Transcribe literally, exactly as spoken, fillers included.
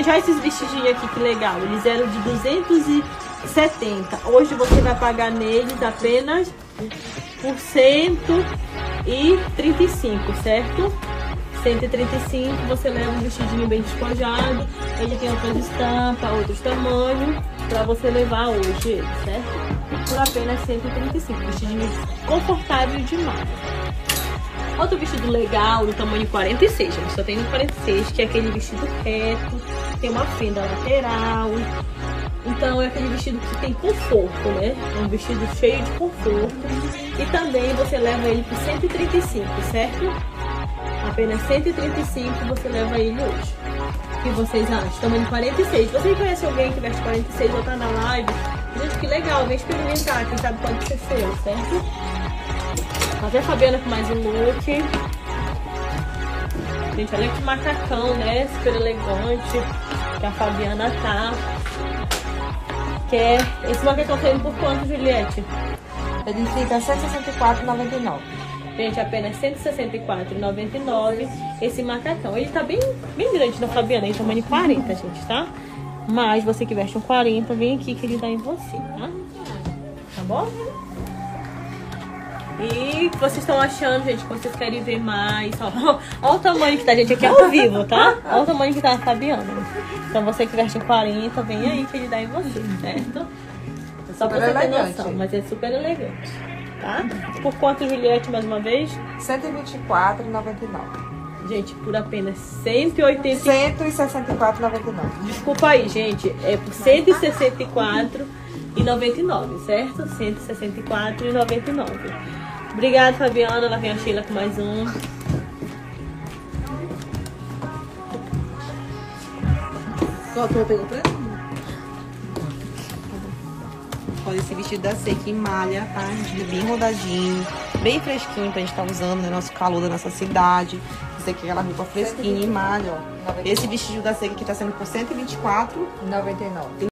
Gente, olha esses vestidinhos aqui, que legal. Eles eram de duzentos e setenta. Hoje você vai pagar neles apenas por cento e trinta e cinco, certo? cento e trinta e cinco, você leva um vestidinho bem despojado. Ele tem outras estampas, outros tamanhos, pra você levar hoje ele, certo? Por apenas cento e trinta e cinco. Vestidinho confortável demais. Outro vestido legal, no tamanho quarenta e seis, gente. Só tem no quarenta e seis, que é aquele vestido reto, tem uma fenda lateral. Então é aquele vestido que tem conforto, né? É um vestido cheio de conforto. E também você leva ele por cento e trinta e cinco, certo? Apenas cento e trinta e cinco você leva ele hoje. O que vocês acham? Tamanho quarenta e seis. Você conhece alguém que veste quarenta e seis ou tá na live? Gente, que legal, vem experimentar. Quem sabe pode ser seu, certo? Até a Fabiana com mais um look. Gente, olha que macacão, né? Super elegante que a Fabiana tá. Que é... Esse macacão tá indo por quanto, Juliette? Ele fica cento e sessenta e quatro reais e noventa e nove centavos. Gente, apenas cento e sessenta e quatro reais e noventa e nove centavos esse macacão. Ele tá bem, bem grande na Fabiana, ele tamanho quarenta, gente, tá? Mas você que veste um quarenta, vem aqui que ele dá em você, tá? Tá bom? E o que vocês estão achando, gente, que vocês querem ver mais? Ó, ó o tamanho que tá, gente, aqui é ao vivo, tá? Olha o tamanho que tá a Fabiana. Então você que veste um quarenta, vem aí que ele dá em você, certo? Só pra você ter noção, mas é super elegante, tá? Por quanto, Juliette, mais uma vez? cento e vinte e quatro reais e noventa e nove centavos. Gente, por apenas cento e oitenta... cento e sessenta e quatro reais e noventa e nove centavos. Desculpa aí, gente. É por cento e sessenta e quatro reais e noventa e nove centavos, certo? cento e sessenta e quatro reais e noventa e nove centavos. Obrigada, Fabiana. Lá vem a Sheila com mais um. Qual que eu pego pra mim? Olha esse vestido da Seca em malha, tá? Vestido bem rodadinho, bem fresquinho pra gente estar tá usando, né? Nosso calor da nossa cidade. Isso aqui é aquela roupa fresquinha em malha, ó. Esse vestido da Seca aqui tá sendo por cento e vinte e quatro reais e noventa e nove centavos.